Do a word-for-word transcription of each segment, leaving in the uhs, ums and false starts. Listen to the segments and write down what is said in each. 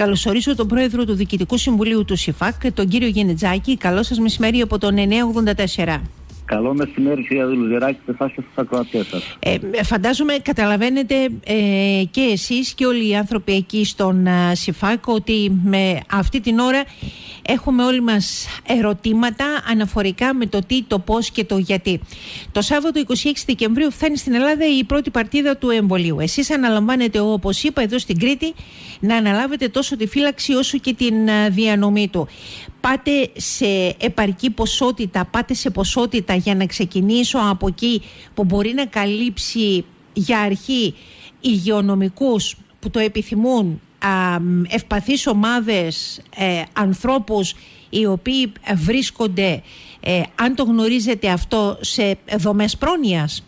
καλωσορίσω τον πρόεδρο του Διοικητικού Συμβουλίου του ΣΥΦΑΚ, τον κύριο Γενετζάκη. Καλό σας μεσημέρι από τον εννιακόσια ογδόντα τέσσερα. Καλό μεσημέρι, κυρία Δουλουζεράκη, σε εσάς και στους ακροατές σας. Ε, φαντάζομαι καταλαβαίνετε ε, και εσείς και όλοι οι άνθρωποι εκεί στον ε, ΣΥΦΑΚ ότι με αυτή την ώρα έχουμε όλοι μας ερωτήματα αναφορικά με το τι, το πώς και το γιατί. Το Σάββατο είκοσι έξι Δεκεμβρίου φτάνει στην Ελλάδα η πρώτη παρτίδα του εμβολίου. Εσείς αναλαμβάνετε, όπως είπα, εδώ στην Κρήτη να αναλάβετε τόσο τη φύλαξη όσο και την ε, διανομή του. Πάτε σε επαρκή ποσότητα, πάτε σε ποσότητα για να ξεκινήσω από εκεί που μπορεί να καλύψει για αρχή υγειονομικούς που το επιθυμούν, α, ευπαθείς ομάδες, ε, ανθρώπους οι οποίοι βρίσκονται, ε, αν το γνωρίζετε αυτό, σε δομές πρόνοιας.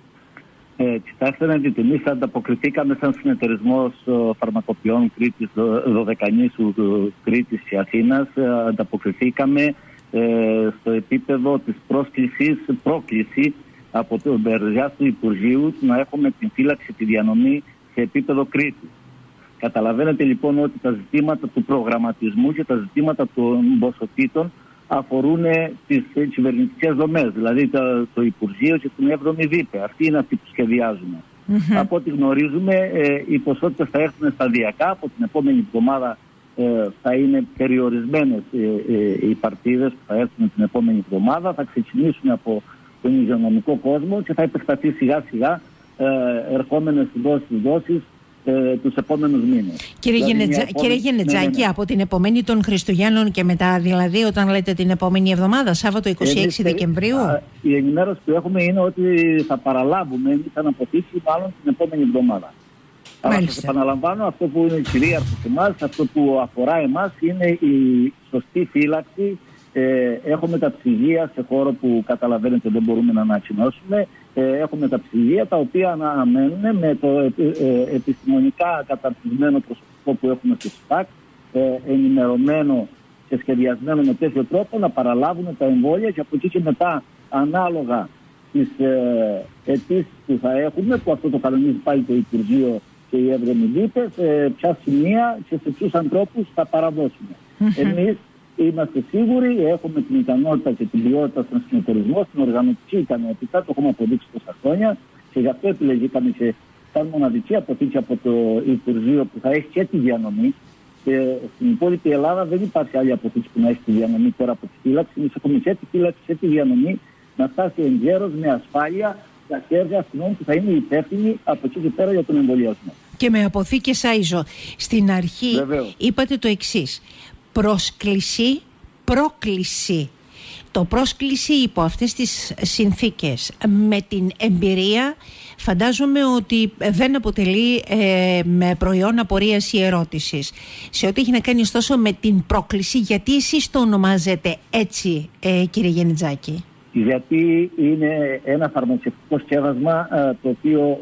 Ε, κοιτάξτε να δείτε, εμείς ανταποκριθήκαμε σαν συνεταιρισμός φαρμακοποιών Κρήτης, Δωδεκανήσου Κρήτης και Αθήνας, ανταποκριθήκαμε ε, στο επίπεδο της πρόσκλησης, πρόκληση από τον Μπερζιά του Υπουργείου να έχουμε την φύλαξη, τη διανομή σε επίπεδο Κρήτης. Καταλαβαίνετε λοιπόν ότι τα ζητήματα του προγραμματισμού και τα ζητήματα των ποσοτήτων αφορούν τις κυβερνητικές δομές, δηλαδή το, το Υπουργείο και την έβδομη ΔΥΠΕ. Αυτοί είναι αυτοί που σχεδιάζουμε. Mm-hmm. Από ό,τι γνωρίζουμε, ε, οι ποσότητες θα έρθουν σταδιακά. Από την επόμενη εβδομάδα ε, θα είναι περιορισμένες ε, ε, οι παρτίδες που θα έρθουν την επόμενη εβδομάδα. Θα ξεκινήσουν από τον υγειονομικό κόσμο και θα επεκταθεί σιγά σιγά ε, ερχόμενες δόσεις δόσεις Ε, τους επόμενους μήνες. Κύριε, δηλαδή, Γενετζα... επόμενη... Κύριε Γενετζάκη, ναι, ναι. από την επομένη των Χριστουγέννων και μετά, δηλαδή όταν λέτε την επόμενη εβδομάδα, Σάββατο είκοσι έξι Εμείς, Δεκεμβρίου. Α, η ενημέρωση που έχουμε είναι ότι θα παραλάβουμε εμείς αναποθήσει μάλλον την επόμενη εβδομάδα. Αλλά σας επαναλαμβάνω, αυτό που είναι κυρίαρχο σε εμάς, αυτό που αφορά εμάς είναι η σωστή φύλαξη. Ε, έχουμε τα ψυγεία σε χώρο που καταλαβαίνετε δεν μπορούμε να ανακοινώσουμε. Ε, έχουμε τα ψυγεία τα οποία αναμένουν με το ε, ε, επιστημονικά καταρτισμένο προσωπικό που έχουμε στο ΣΥΦΑΚ, ε, ενημερωμένο και σχεδιασμένο με τέτοιο τρόπο να παραλάβουν τα εμβόλια και από εκεί και μετά ανάλογα τις ε, αιτήσεις που θα έχουμε, που αυτό το κανονίζει πάλι το Υπουργείο και οι έβδομοι ΔΥΠΕ, σε ποια σημεία και σε ποιους ανθρώπους θα παραδώσουμε. Εμείς είμαστε σίγουροι, έχουμε την ικανότητα και την ποιότητα στον συνεταιρισμό, στην οργανωτική ικανότητα, το έχουμε αποδείξει τόσα χρόνια και γι' αυτό επιλεγήκαμε και σαν μοναδική αποθήκη από το Υπουργείο που θα έχει και τη διανομή. Και στην υπόλοιπη Ελλάδα δεν υπάρχει άλλη αποθήκη που να έχει τη διανομή πέρα από τη φύλαξη. Εμείς έχουμε και τη φύλαξη και τη διανομή να φτάσει εγκαίρως με ασφάλεια στα χέρια αυτών που θα είναι υπεύθυνοι από εκεί και πέρα για τον εμβολιασμό. Και με αποθήκες Άιζο. Στην αρχή Βεβαίως. είπατε το εξής. Πρόσκληση, πρόκληση. Το πρόσκληση υπό αυτές τις συνθήκες με την εμπειρία φαντάζομαι ότι δεν αποτελεί ε, με προϊόν απορίας ή ερώτησης. Σε ό,τι έχει να κάνει ωστόσο με την πρόκληση, γιατί εσείς το ονομάζετε έτσι, ε, κύριε Γενετζάκη? Γιατί είναι ένα φαρμακευτικό σκεύασμα ε, το οποίο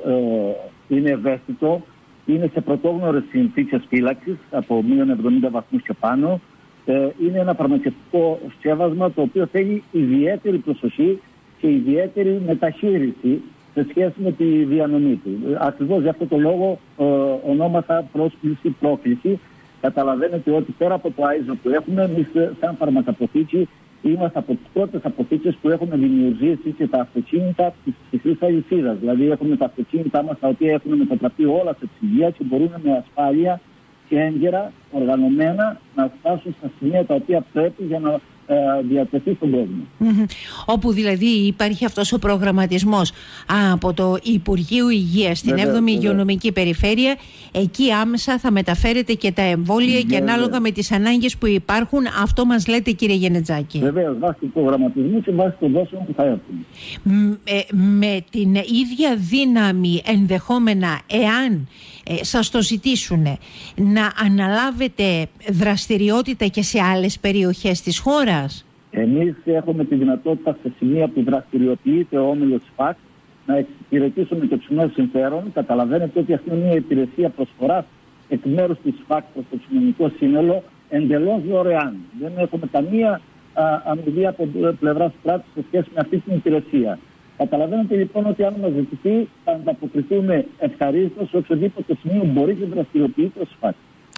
ε, είναι ευαίσθητο. Είναι σε πρωτόγνωρες συνθήκες φύλαξης από μείον εβδομήντα βαθμούς και πάνω. Ε, είναι ένα φαρμακευτικό σκεύασμα το οποίο θέλει ιδιαίτερη προσοχή και ιδιαίτερη μεταχείριση σε σχέση με τη διανομή του. Ακριβώς για αυτό το λόγο ε, ονόμασα πρόσκληση, πρόκληση. Καταλαβαίνετε ότι πέρα από το Άιζο που έχουμε, εμείς σαν φαρμακαποθήκη είμαστε από τις πρώτες αποθήκες που έχουμε δημιουργήσει και τα αυτοκίνητα της χρυσής αλυσίδας. Δηλαδή έχουμε τα αυτοκίνητά μας τα οποία έχουν μετατραπεί όλα σε ψυγεία και μπορούν με ασφάλεια και έγκαιρα, οργανωμένα, να φτάσουν στα σημεία τα οποία πρέπει για να ε, διατεθεί στον κόσμο. Mm-hmm. Όπου δηλαδή υπάρχει αυτός ο προγραμματισμός α, από το Υπουργείο Υγείας στην βέβαια, έβδομη βέβαια. Υγειονομική Περιφέρεια, εκεί άμεσα θα μεταφέρετε και τα εμβόλια βέβαια. Και ανάλογα με τις ανάγκες που υπάρχουν, αυτό μας λέτε, κύριε Γενετζάκη. Βεβαίως, βάσει του προγραμματισμού και βάσει των δόσεων που θα έρθουν. Με, με την ίδια δύναμη ενδεχόμενα, εάν ε, σας το ζητήσουν, να αναλάβετε δραστηριότητα και σε άλλες περιοχές της χώρας? Εμείς έχουμε τη δυνατότητα σε σημεία που δραστηριοποιείται ο όμιλος ΣΥΦΑΚ να εξυπηρετήσουμε το κοινό συμφέρον. Καταλαβαίνετε ότι αυτή είναι μια υπηρεσία προσφοράς εκ μέρους της ΣΥΦΑΚ προς το κοινωνικό σύνολο εντελώς δωρεάν. Δεν έχουμε καμία αμοιβή από πλευράς του κράτους σε σχέση με αυτή την υπηρεσία. Καταλαβαίνετε λοιπόν ότι αν μας ζητηθεί θα ανταποκριθούμε ευχαρίστως σε οποιοδήποτε σημείο μπορεί και δραστηριοποιείται ο ΣΥΦΑΚ.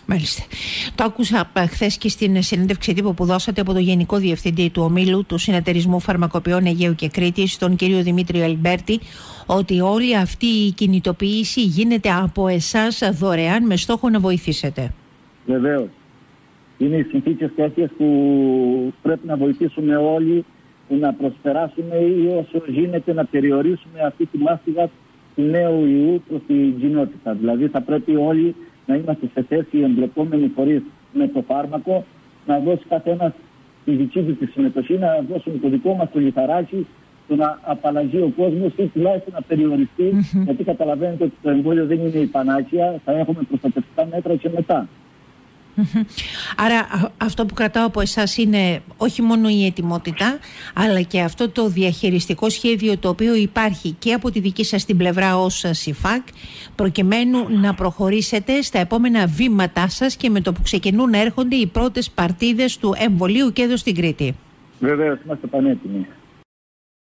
Μάλιστα. Το άκουσα χθες και στην συνέντευξη τύπου που δώσατε από τον Γενικό Διευθυντή του Ομίλου του Συνεταιρισμού Φαρμακοποιών Αιγαίου και Κρήτης, τον κύριο Δημήτριο Αλμπέρτη, ότι όλη αυτή η κινητοποίηση γίνεται από εσάς δωρεάν με στόχο να βοηθήσετε. Βεβαίως. Είναι οι συνθήκες τέτοιες που πρέπει να βοηθήσουμε όλοι, που να προσπεράσουμε ή όσο γίνεται να περιορίσουμε αυτή τη μάστιγα του νέου ιού προς την κοινότητα. Δηλαδή θα πρέπει όλοι να είμαστε σε θέση, οι εμπλεκόμενοι φορείς με το φάρμακο, να δώσει καθένας τη δική του τη συμμετοχή, να δώσουμε το δικό μας το λιθαράκι, το να απαλλαγεί ο κόσμος ή τουλάχιστον να περιοριστεί, mm-hmm. γιατί καταλαβαίνετε ότι το εμβόλιο δεν είναι η πανάκια, θα έχουμε προστατευτικά μέτρα και μετά. Άρα αυτό που κρατάω από εσάς είναι όχι μόνο η ετοιμότητα, αλλά και αυτό το διαχειριστικό σχέδιο το οποίο υπάρχει και από τη δική σας την πλευρά ως ΣΥΦΑΚ, προκειμένου να προχωρήσετε στα επόμενα βήματά σας και με το που ξεκινούν να έρχονται οι πρώτες παρτίδες του εμβολίου και εδώ στην Κρήτη. Βεβαίως, είμαστε πανέτοιμοι.